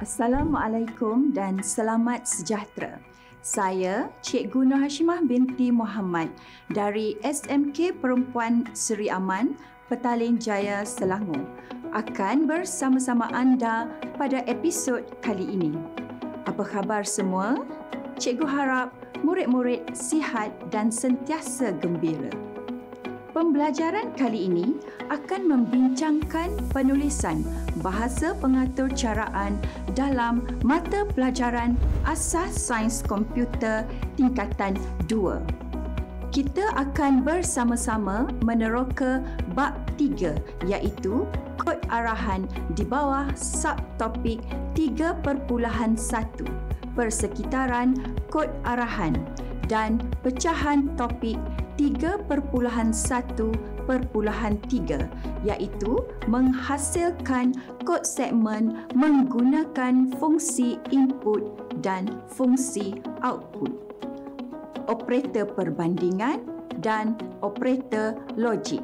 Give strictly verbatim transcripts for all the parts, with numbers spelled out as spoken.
Assalamualaikum dan selamat sejahtera. Saya Cikgu Nur Hashimah binti Muhammad dari S M K Perempuan Seri Aman, Petaling Jaya, Selangor akan bersama-sama anda pada episod kali ini. Apa khabar semua? Cikgu harap murid-murid sihat dan sentiasa gembira. Pembelajaran kali ini akan membincangkan penulisan bahasa pengatur caraan dalam mata pelajaran Asas Sains Komputer tingkatan dua. Kita akan bersama-sama meneroka bab tiga iaitu kod arahan di bawah subtopik tiga perpuluhan satu persekitaran kod arahan dan pecahan topik tiga perpuluhan satu perpuluhan tiga iaitu menghasilkan kod segmen menggunakan fungsi input dan fungsi output, operator perbandingan dan operator logik.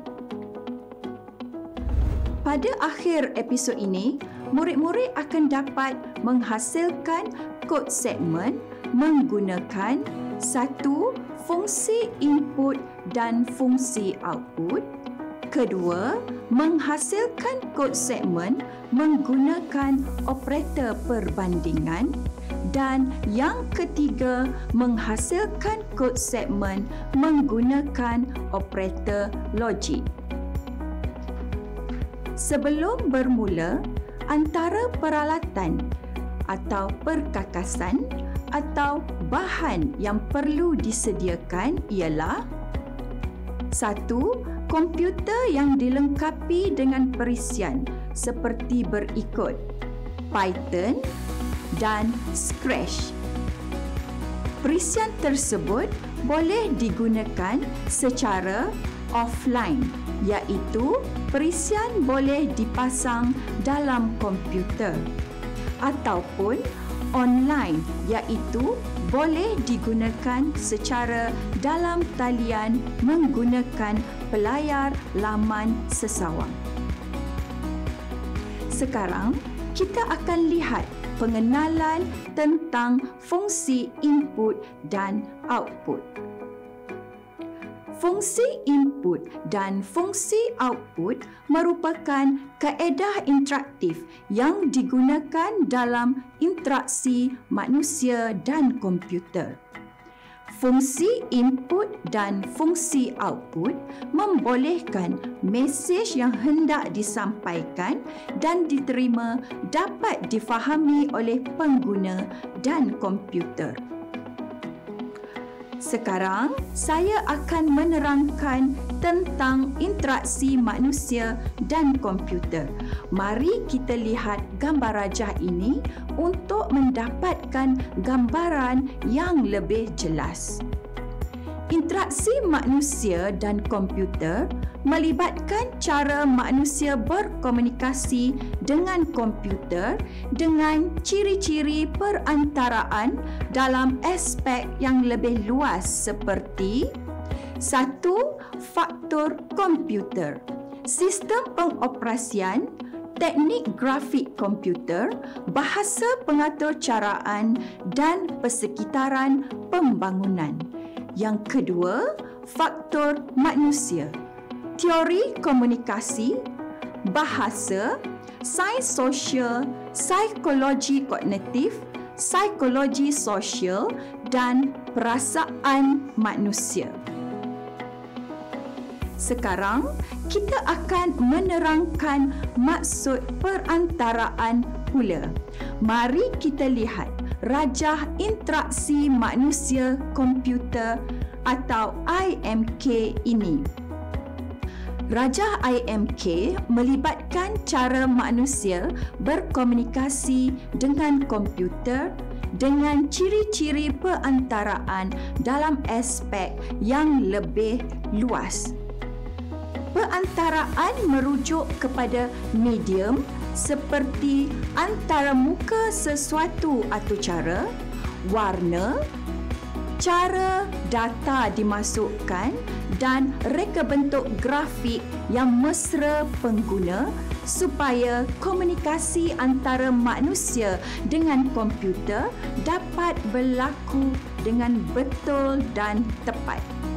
Pada akhir episod ini, murid-murid akan dapat menghasilkan kod segmen menggunakan satu, fungsi input dan fungsi output. Kedua, menghasilkan kod segmen menggunakan operator perbandingan. Dan yang ketiga, menghasilkan kod segmen menggunakan operator logik. Sebelum bermula, antara peralatan atau perkakasan atau bahan yang perlu disediakan ialah satu. Komputer yang dilengkapi dengan perisian seperti berikut: Python dan Scratch. Perisian tersebut boleh digunakan secara offline, iaitu perisian boleh dipasang dalam komputer, ataupun online, iaitu boleh digunakan secara dalam talian menggunakan pelayar laman sesawang. Sekarang, kita akan lihat pengenalan tentang fungsi input dan output. Fungsi input dan fungsi output merupakan kaedah interaktif yang digunakan dalam interaksi manusia dan komputer. Fungsi input dan fungsi output membolehkan mesej yang hendak disampaikan dan diterima dapat difahami oleh pengguna dan komputer. Sekarang, saya akan menerangkan tentang interaksi manusia dan komputer. Mari kita lihat gambar rajah ini untuk mendapatkan gambaran yang lebih jelas. Interaksi manusia dan komputer melibatkan cara manusia berkomunikasi dengan komputer dengan ciri-ciri perantaraan dalam aspek yang lebih luas seperti satu. Faktor komputer, sistem pengoperasian, teknik grafik komputer, bahasa pengatur caraan dan persekitaran pembangunan. Yang kedua, faktor manusia, teori komunikasi, bahasa, sains sosial, psikologi kognitif, psikologi sosial dan perasaan manusia. Sekarang, kita akan menerangkan maksud perantaraan pula. Mari kita lihat rajah interaksi manusia komputer atau I M K ini. Rajah I M K melibatkan cara manusia berkomunikasi dengan komputer dengan ciri-ciri perantaraan dalam aspek yang lebih luas. Perantaraan merujuk kepada medium seperti antara muka sesuatu atau cara, warna, cara data dimasukkan dan reka bentuk grafik yang mesra pengguna supaya komunikasi antara manusia dengan komputer dapat berlaku dengan betul dan tepat.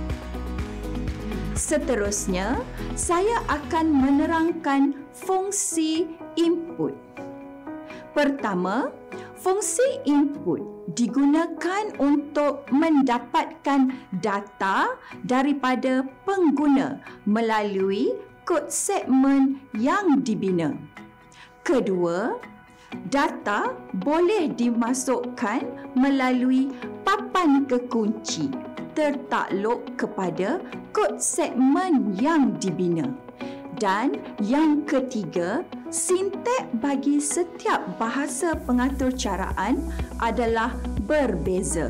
Seterusnya, saya akan menerangkan fungsi input. Pertama, fungsi input digunakan untuk mendapatkan data daripada pengguna melalui kod segmen yang dibina. Kedua, data boleh dimasukkan melalui papan kekunci tertakluk kepada kod segmen yang dibina. Dan yang ketiga, sintek bagi setiap bahasa pengatur caraan adalah berbeza.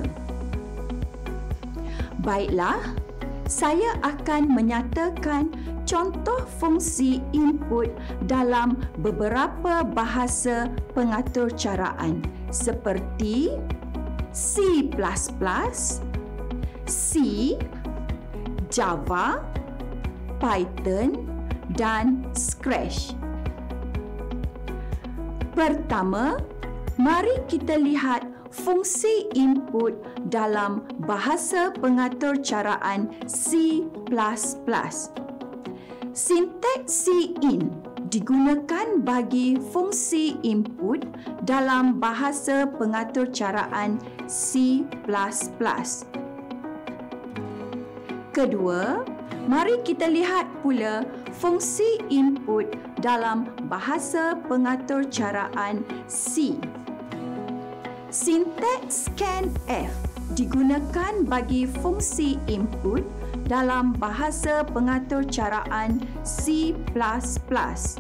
Baiklah, saya akan menyatakan contoh fungsi input dalam beberapa bahasa pengatur caraan seperti C plus plus, C, Java, Python dan Scratch. Pertama, mari kita lihat fungsi input dalam bahasa pengatur caraan C plus plus. Sinteks cin digunakan bagi fungsi input dalam bahasa pengatur caraan C plus plus. Kedua, mari kita lihat pula fungsi input dalam bahasa pengatur caraan C. Sinteks scanf digunakan bagi fungsi input dalam bahasa pengatur caraan C plus plus.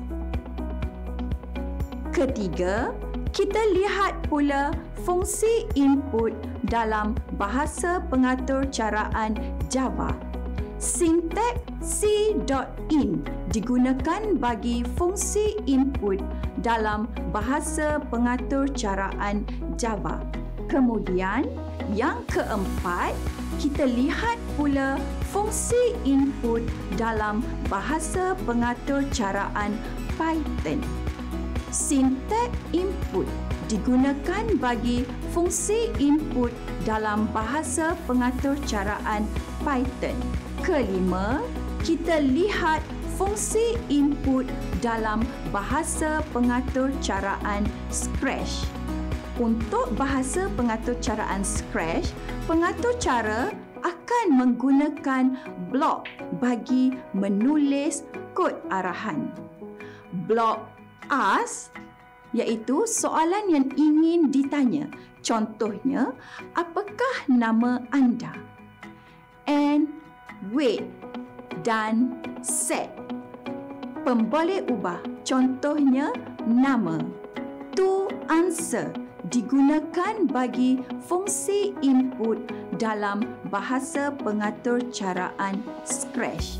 Ketiga, kita lihat pula fungsi input dalam bahasa pengatur caraan Java. Sinteks c.in digunakan bagi fungsi input dalam bahasa pengatur caraan Java. Kemudian, yang keempat, kita lihat pula fungsi input dalam bahasa pengatur caraan Python. Sinteks input digunakan bagi fungsi input dalam bahasa pengatur caraan Python. Kelima, kita lihat fungsi input dalam bahasa pengatur caraan Scratch. Untuk bahasa pengatur caraan Scratch, pengatur cara akan menggunakan blok bagi menulis kod arahan. Blok ask iaitu soalan yang ingin ditanya. Contohnya, apakah nama anda? And, wait dan set. Pemboleh ubah, contohnya nama. To answer digunakan bagi fungsi input dalam bahasa pengatur caraan Scratch.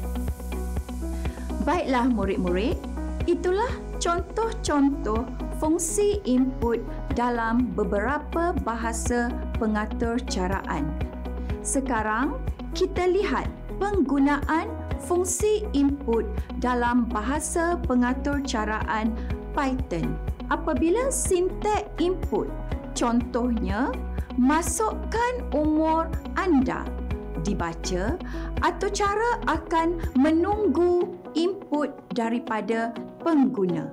Baiklah murid-murid, itulah contoh-contoh fungsi input dalam beberapa bahasa pengatur caraan. Sekarang, kita lihat penggunaan fungsi input dalam bahasa pengatur caraan Python. Apabila sinteks input, contohnya, masukkan umur anda, dibaca atau cara akan menunggu input daripada pengguna.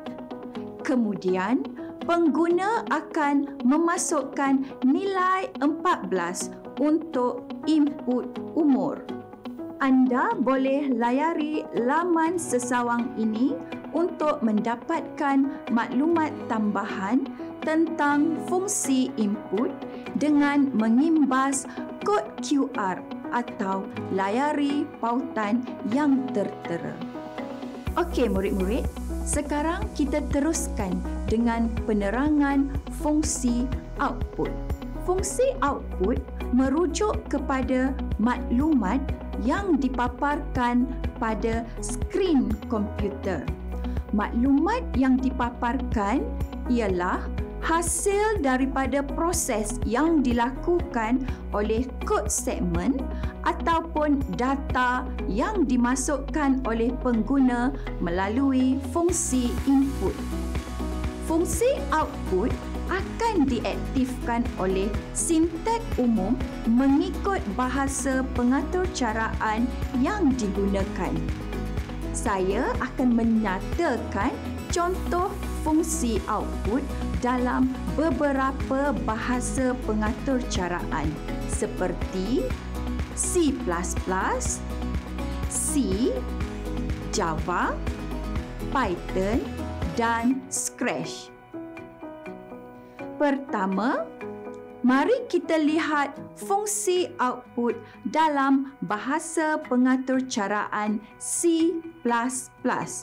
Kemudian, pengguna akan memasukkan nilai empat belas untuk input umur. Anda boleh layari laman sesawang ini untuk mendapatkan maklumat tambahan tentang fungsi input dengan mengimbas kod Q R atau layari pautan yang tertera. Okey murid-murid, sekarang kita teruskan dengan penerangan fungsi output. Fungsi output merujuk kepada maklumat yang dipaparkan pada skrin komputer. Maklumat yang dipaparkan ialah hasil daripada proses yang dilakukan oleh kod segmen ataupun data yang dimasukkan oleh pengguna melalui fungsi input. Fungsi output akan diaktifkan oleh sintek umum mengikut bahasa pengaturcaraan yang digunakan. Saya akan menyatakan contoh fungsi output dalam beberapa bahasa pengaturcaraan seperti C plus plus, C, Java, Python dan Scratch. Pertama, mari kita lihat fungsi output dalam bahasa pengaturcaraan C plus plus.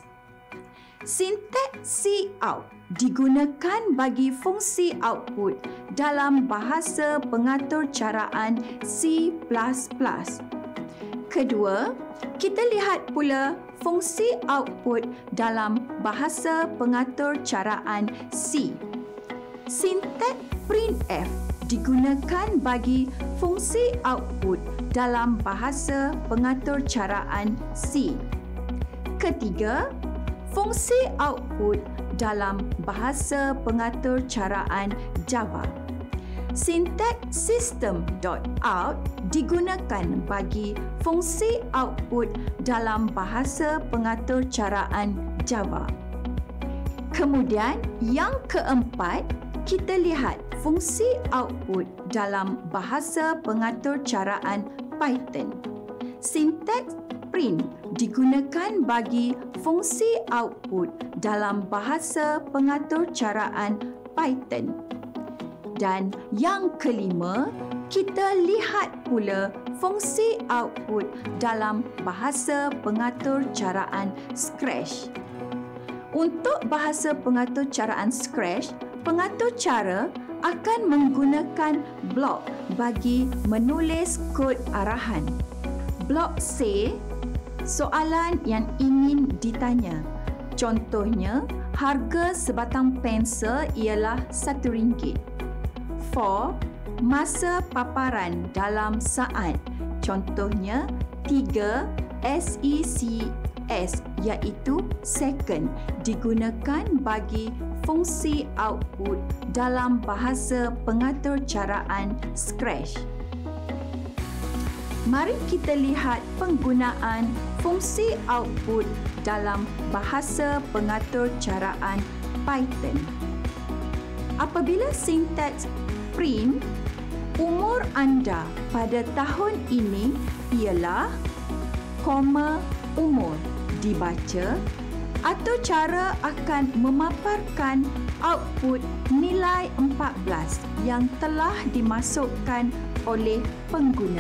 Sinteks cout digunakan bagi fungsi output dalam bahasa pengaturcaraan C plus plus. Kedua, kita lihat pula fungsi output dalam bahasa pengaturcaraan C. Sinteks printf digunakan bagi fungsi output dalam bahasa pengaturcaraan C. Ketiga, fungsi output dalam bahasa pengaturcaraan Java. Sinteks system.out digunakan bagi fungsi output dalam bahasa pengaturcaraan Java. Kemudian, yang keempat, kita lihat fungsi output dalam bahasa pengaturcaraan Python. Sinteks print digunakan bagi fungsi output dalam bahasa pengaturcaraan Python. Dan yang kelima, kita lihat pula fungsi output dalam bahasa pengaturcaraan Scratch. Untuk bahasa pengaturcaraan Scratch, pengaturcara akan menggunakan blok bagi menulis kod arahan. Blok C, soalan yang ingin ditanya. Contohnya, harga sebatang pensel ialah satu ringgit. four, masa paparan dalam saat. Contohnya, tiga S E C S iaitu second digunakan bagi fungsi output dalam bahasa pengaturcaraan Scratch. Mari kita lihat penggunaan fungsi output dalam bahasa pengaturcaraan Python. Apabila sinteks print, umur anda pada tahun ini ialah koma umur dibaca atau cara akan memaparkan output nilai empat belas yang telah dimasukkan oleh pengguna.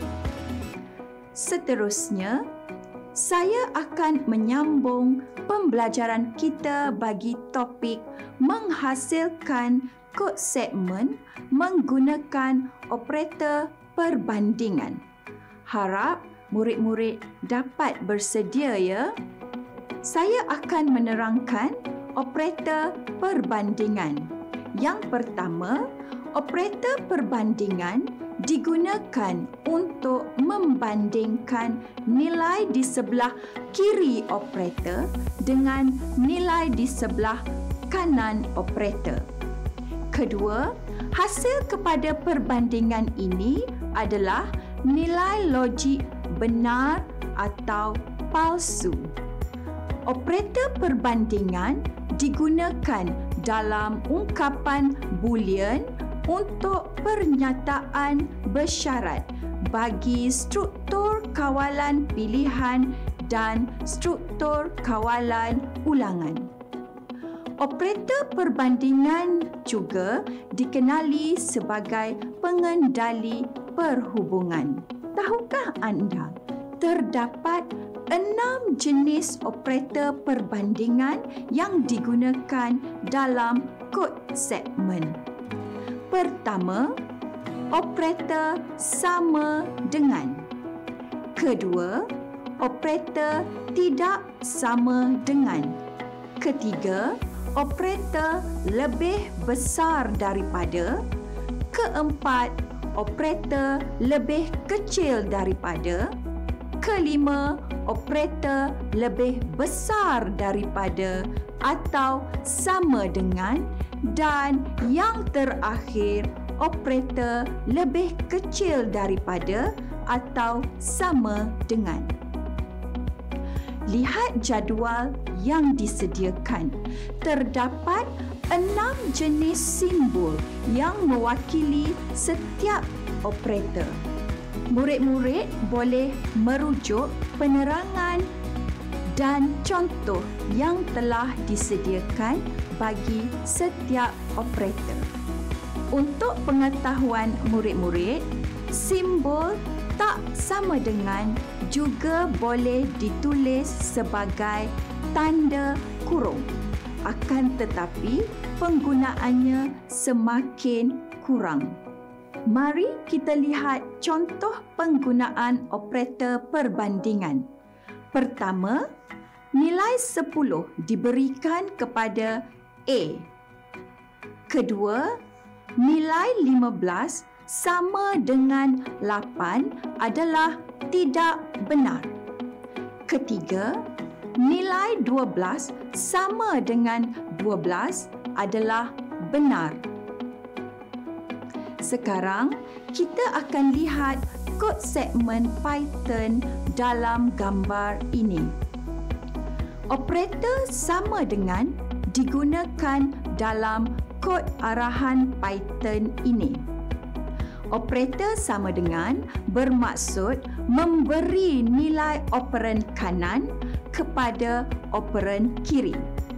Seterusnya, saya akan menyambung pembelajaran kita bagi topik menghasilkan kod segmen menggunakan operator perbandingan. Harap murid-murid dapat bersedia ya. Saya akan menerangkan operator perbandingan. Yang pertama, operator perbandingan digunakan untuk membandingkan nilai di sebelah kiri operator dengan nilai di sebelah kanan operator. Kedua, hasil kepada perbandingan ini adalah nilai logik benar atau palsu. Operator perbandingan digunakan dalam ungkapan boolean untuk pernyataan bersyarat bagi struktur kawalan pilihan dan struktur kawalan ulangan. Operator perbandingan juga dikenali sebagai pengendali perhubungan. Tahukah anda, terdapat enam jenis operator perbandingan yang digunakan dalam kod segmen. Pertama, operator sama dengan. Kedua, operator tidak sama dengan. Ketiga, operator lebih besar daripada. Keempat, operator lebih kecil daripada. Kelima, operator lebih besar daripada atau sama dengan. Dan yang terakhir, operator lebih kecil daripada atau sama dengan. Lihat jadual yang disediakan. Terdapat enam jenis simbol yang mewakili setiap operator. Murid-murid boleh merujuk penerangan dan contoh yang telah disediakan bagi setiap operator. Untuk pengetahuan murid-murid, simbol tak sama dengan juga boleh ditulis sebagai tanda kurung. Akan tetapi, penggunaannya semakin kurang. Mari kita lihat contoh penggunaan operator perbandingan. Pertama, nilai sepuluh diberikan kepada A. Kedua, nilai lima belas sama dengan lapan adalah tidak benar. Ketiga, nilai dua belas sama dengan dua belas adalah benar. Sekarang, kita akan lihat kod segmen Python dalam gambar ini. Operator sama dengan digunakan dalam kod arahan Python ini. Operator sama dengan bermaksud memberi nilai operan kanan kepada operan kiri.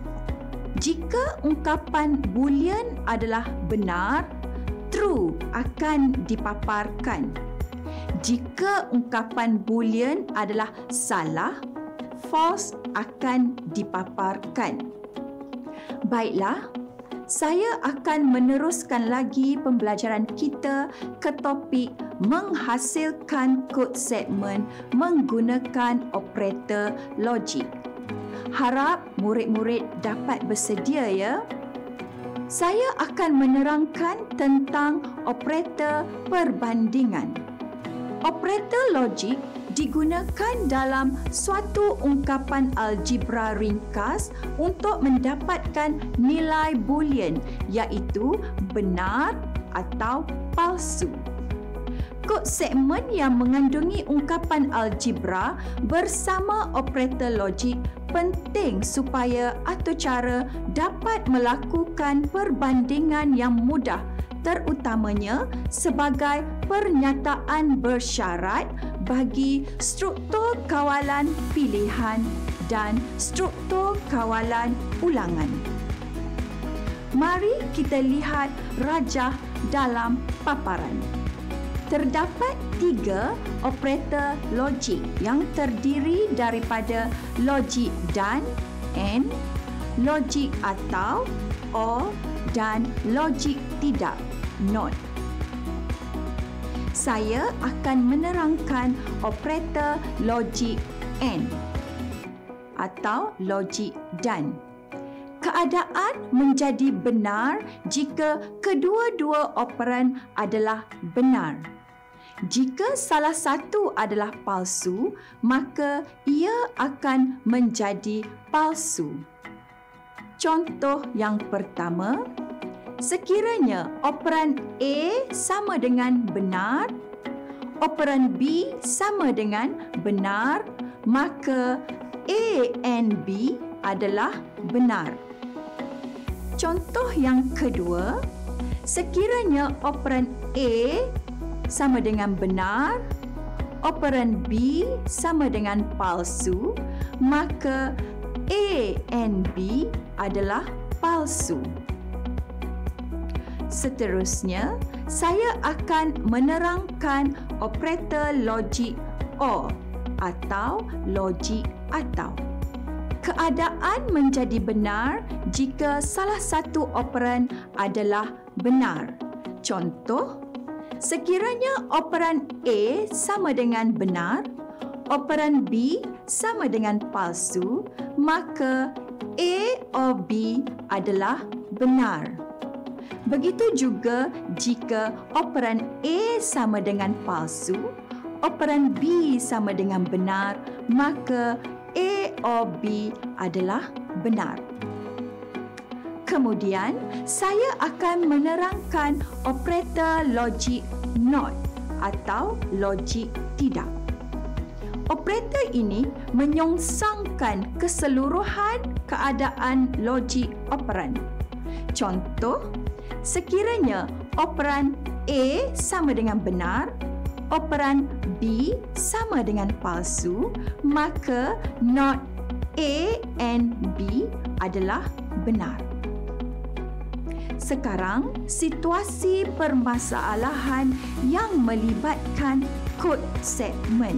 Jika ungkapan boolean adalah benar, true akan dipaparkan. Jika ungkapan boolean adalah salah, false akan dipaparkan. Baiklah, saya akan meneruskan lagi pembelajaran kita ke topik menghasilkan kod segmen menggunakan operator logik. Harap murid-murid dapat bersedia ya. Saya akan menerangkan tentang operator perbandingan. Operator logik digunakan dalam suatu ungkapan algebra ringkas untuk mendapatkan nilai boolean, iaitu benar atau palsu. Kod segmen yang mengandungi ungkapan algebra bersama operator logik penting supaya atau cara dapat melakukan perbandingan yang mudah, terutamanya sebagai pernyataan bersyarat bagi struktur kawalan pilihan dan struktur kawalan ulangan. Mari kita lihat rajah dalam paparan. Terdapat tiga operator logik yang terdiri daripada logik dan, and, logik atau, or, dan logik tidak, not. Saya akan menerangkan operator logik and atau logik dan. Keadaan menjadi benar jika kedua-dua operan adalah benar. Jika salah satu adalah palsu, maka ia akan menjadi palsu. Contoh yang pertama, sekiranya operan A sama dengan benar, operan B sama dengan benar, maka A and B adalah benar. Contoh yang kedua, sekiranya operan A sama dengan benar, operan B sama dengan palsu, maka A and B adalah palsu. Seterusnya, saya akan menerangkan operator logik or atau logik atau. Keadaan menjadi benar jika salah satu operan adalah benar. Contoh, sekiranya operan A sama dengan benar, operan B sama dengan palsu, maka A or B adalah benar. Begitu juga jika operan A sama dengan palsu, operan B sama dengan benar, maka A or B adalah benar. Kemudian, saya akan menerangkan operator logik not atau logik tidak. Operator ini menyongsangkan keseluruhan keadaan logik operan. Contoh, sekiranya operan A sama dengan benar, operan B sama dengan palsu, maka not A and B adalah benar. Sekarang, situasi permasalahan yang melibatkan kod segmen.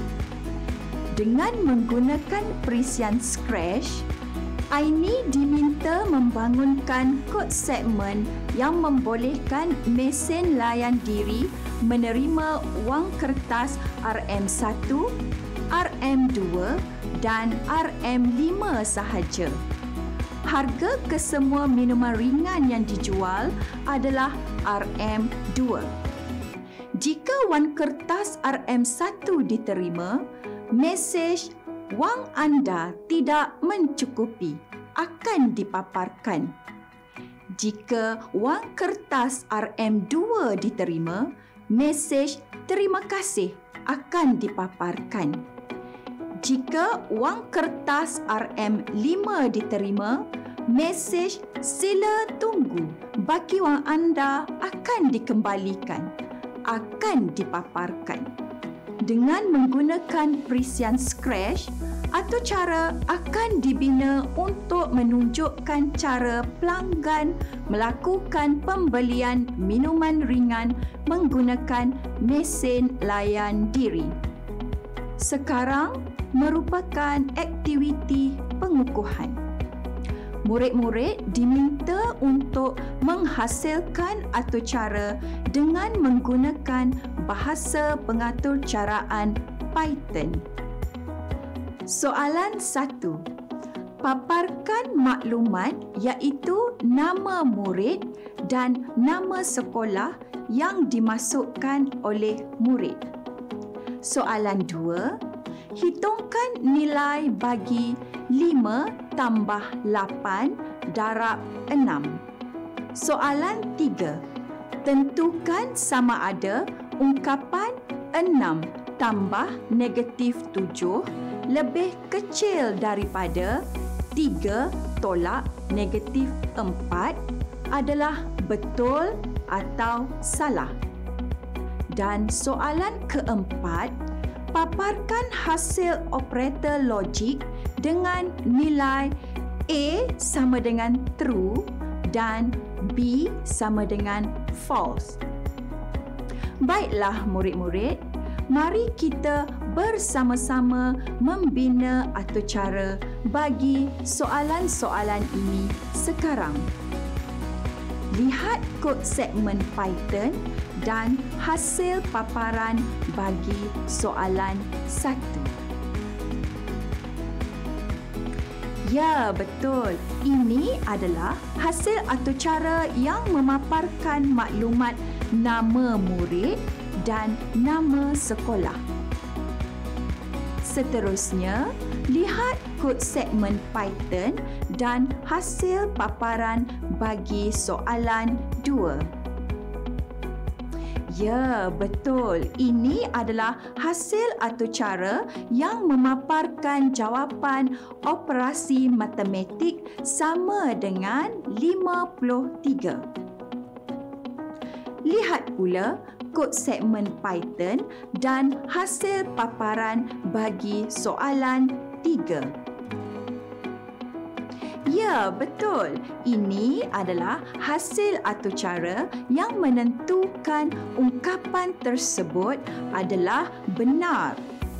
Dengan menggunakan perisian Scratch, Aini diminta membangunkan kod segmen yang membolehkan mesin layan diri menerima wang kertas R M satu, R M dua dan R M lima sahaja. Harga kesemua minuman ringan yang dijual adalah R M dua. Jika wang kertas R M satu diterima, mesej wang anda tidak mencukupi akan dipaparkan. Jika wang kertas R M dua diterima, mesej terima kasih akan dipaparkan. Jika wang kertas R M lima diterima, mesej sila tunggu baki wang anda akan dikembalikan, akan dipaparkan. Dengan menggunakan perisian Scratch, atau cara akan dibina untuk menunjukkan cara pelanggan melakukan pembelian minuman ringan menggunakan mesin layan diri. Sekarang merupakan aktiviti pengukuhan. Murid-murid diminta untuk menghasilkan atau cara dengan menggunakan bahasa pengaturcaraan Python. Soalan satu. Paparkan maklumat iaitu nama murid dan nama sekolah yang dimasukkan oleh murid. Soalan dua. Hitungkan nilai bagi lima tambah lapan darab enam. Soalan tiga. Tentukan sama ada ungkapan enam tambah negatif tujuh lebih kecil daripada tiga tolak negatif empat adalah betul atau salah. Dan soalan keempat, paparkan hasil operator logik dengan nilai A sama dengan true dan B sama dengan false. Baiklah murid-murid, mari kita bersama-sama membina atau cara bagi soalan-soalan ini sekarang. Lihat kod segmen Python dan hasil paparan bagi soalan satu. Ya, betul. Ini adalah hasil atau cara yang memaparkan maklumat nama murid dan nama sekolah. Seterusnya, lihat kod segmen Python dan hasil paparan bagi soalan dua. Ya, betul. Ini adalah hasil atau cara yang memaparkan jawapan operasi matematik sama dengan lima puluh tiga. Lihat pula kod segmen Python dan hasil paparan bagi soalan tiga. Ya, betul. Ini adalah hasil atau cara yang menentukan ungkapan tersebut adalah benar.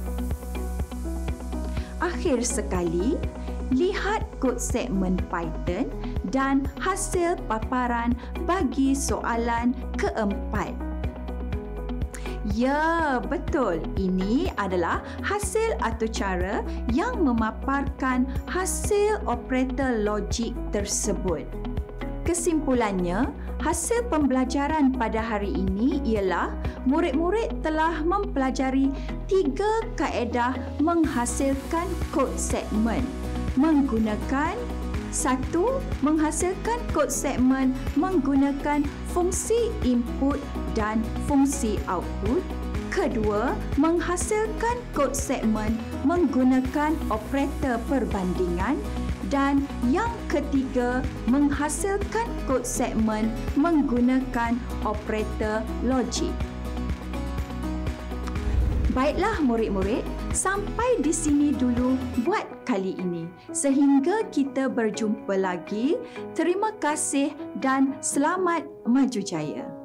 Akhir sekali, lihat kod segmen Python dan hasil paparan bagi soalan keempat. Ya, betul. Ini adalah hasil atau cara yang memaparkan hasil operator logik tersebut. Kesimpulannya, hasil pembelajaran pada hari ini ialah murid-murid telah mempelajari tiga kaedah menghasilkan kod segmen menggunakan satu. Menghasilkan kod segmen menggunakan fungsi input dan fungsi output. Kedua, menghasilkan kod segmen menggunakan operator perbandingan. Dan yang ketiga, menghasilkan kod segmen menggunakan operator logik. Baiklah murid-murid, sampai di sini dulu buat kali ini. Sehingga kita berjumpa lagi, terima kasih dan selamat maju jaya.